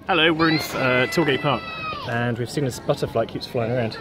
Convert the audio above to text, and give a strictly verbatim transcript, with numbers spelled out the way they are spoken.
Hello, we're in uh, Tilgate Park and we've seen this butterfly keeps flying around.